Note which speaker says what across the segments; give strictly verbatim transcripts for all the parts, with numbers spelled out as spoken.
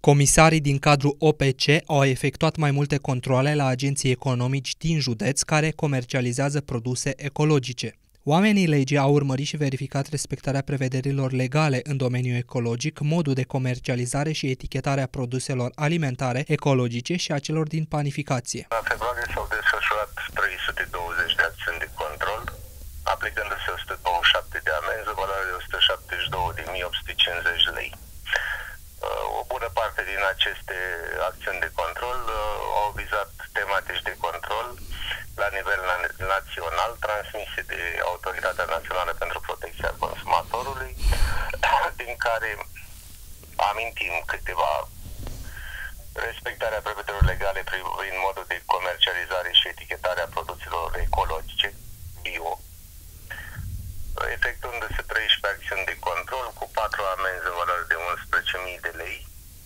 Speaker 1: Comisarii din cadrul O P C au efectuat mai multe controale la agenții economici din județ care comercializează produse ecologice. Oamenii legii au urmărit și verificat respectarea prevederilor legale în domeniul ecologic, modul de comercializare și etichetare a produselor alimentare ecologice și a celor din panificație.
Speaker 2: În februarie s-au desfășurat trei sute douăzeci de acțiuni de control, aplicându-se o sută douăzeci și șapte de amenzi, o valoare de o sută șaptezeci și două de mii opt sute cincizeci de lei. O bună parte din aceste acțiuni de control au vizat tematici de control la nivel național, transmise de Autoritatea Națională pentru Protecția Consumatorului, din care amintim câteva: respectarea prevederilor legale privind modul de comercializare și etichetare a produselor ecologice, bio, efectuându-se treisprezece acțiuni de control cu patru amenzi în valoare de unsprezece mii de lei.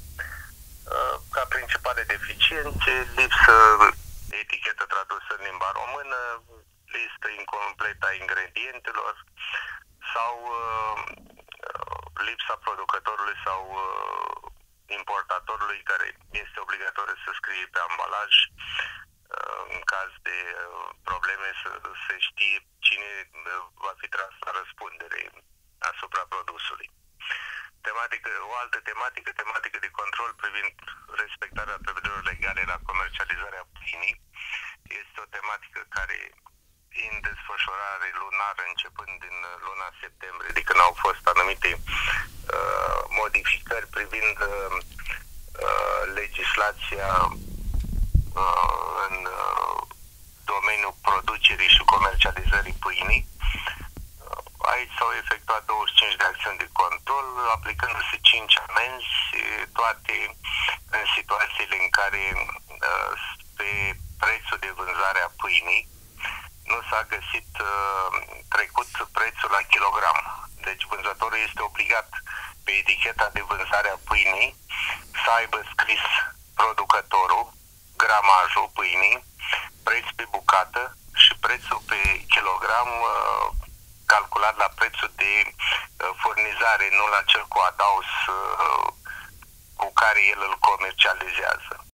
Speaker 2: Ca principale deficiențe, lipsă etichetă tradusă în limba română, listă incompletă a ingredientelor sau uh, lipsa producătorului sau uh, importatorului, care este obligatoriu să scrie pe ambalaj uh, în caz de uh, probleme, să se știe cine uh, va fi tras la răspundere asupra produsului. Tematică, o altă tematică, tematică de control privind respectarea prevederilor legale la comercializarea pâinii. Este o tematică care, în desfășurare lunară, începând din luna septembrie, de când au fost anumite uh, modificări privind uh, legislația uh, în uh, domeniul producerii și comercializării pâinii. Aici s-au efectuat douăzeci și cinci de acțiuni de control, aplicându-se cinci amenzi, toate în situațiile în care pe prețul de vânzare a pâinii nu s-a găsit trecut prețul la kilogram. Deci vânzătorul este obligat pe eticheta de vânzare a pâinii să aibă scris producătorul, gramajul pâinii, preț pe bucată și prețul pe kilogram calculat la prețul de furnizare, nu la cel cu adaos cu care el îl comercializează.